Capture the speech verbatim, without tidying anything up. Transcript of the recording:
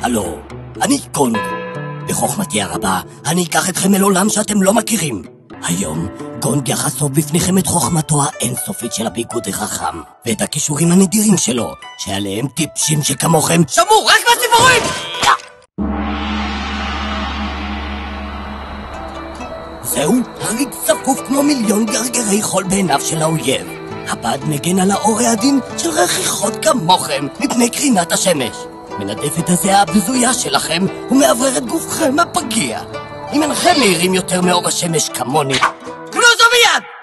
הלו, אני גונג. בחוכמתי הרבה, אני אקח אתכם אל עולם שאתם לא מכירים. היום, גונג יחשוף בפניכם את חוכמתו האינסופית של הפיקוד החכם, ואת הכישורים הנדירים שלו, שעליהם טיפשים שכמוכם שמעו רק מהסיפורים! זהו הריג צפוף כמו מיליון גרגרי חול בעיניו של האויב. הבד מגן על האור העדין של רכיכות כמוכם מפני קרינת השמש. מנדף את הזיעה הבזויה שלכם ומעברר את גופכם הפגיע. אם אינכם מהירים יותר מאור השמש כמוני, תנו זו מיד!